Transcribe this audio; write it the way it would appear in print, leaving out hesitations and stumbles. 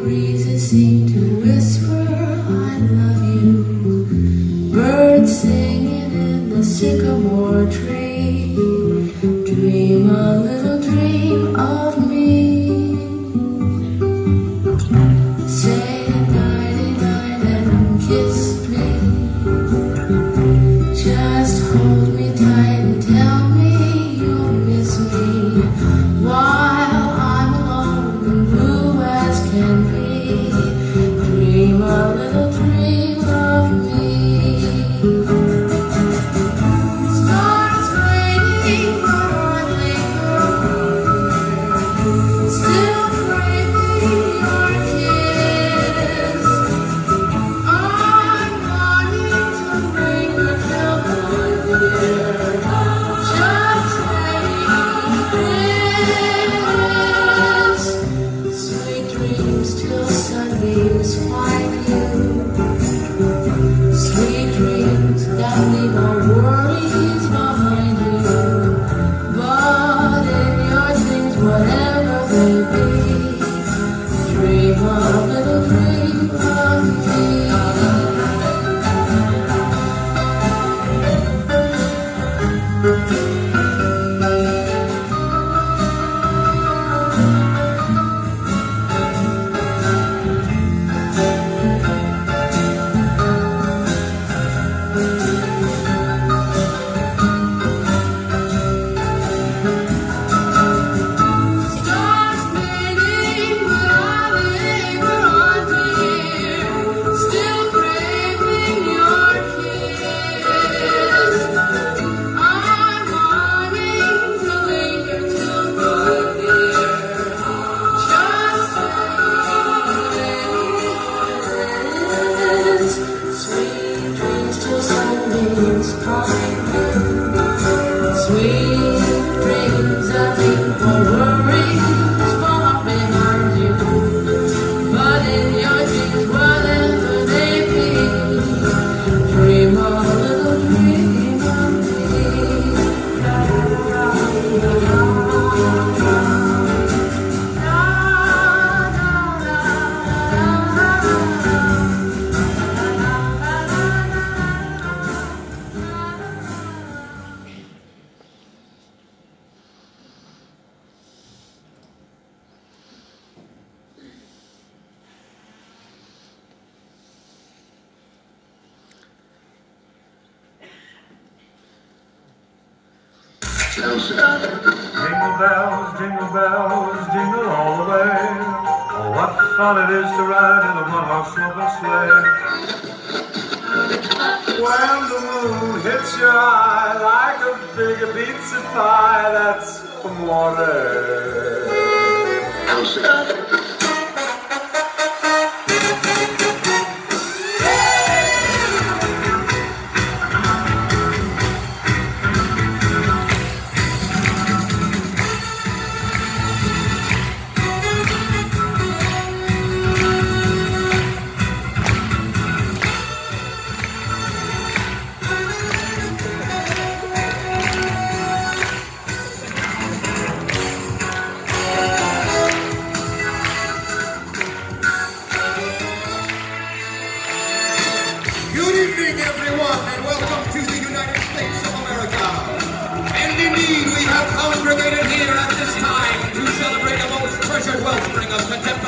breezes seem to whisper, I love you. Birds singing in the sycamore tree. Dream a little dream of me. Say nighty-night and kiss me. Just hold me tight and tell me you'll miss me while I'm alone and blue as can be. Dream a little dream of me. Stars fading, but I linger, still craving your kiss. I'm wanting to linger till the year. Just sweet dreams till sunbeams find you. Sweet dreams that leave our worries behind you. But in your dreams, whatever they be, dream a little dream of me. Sweet dreams that leave our worries far behind you. But in your dreams, whatever they be, dream a little dream of Jingle bells, jingle all the way. Oh, what fun it is to ride in a one-horse open sleigh. When the moon hits your eye like a big pizza pie, that's amore. Everyone, and welcome to the United States of America. And indeed, we have congregated here at this time to celebrate a most treasured wellspring of contemporary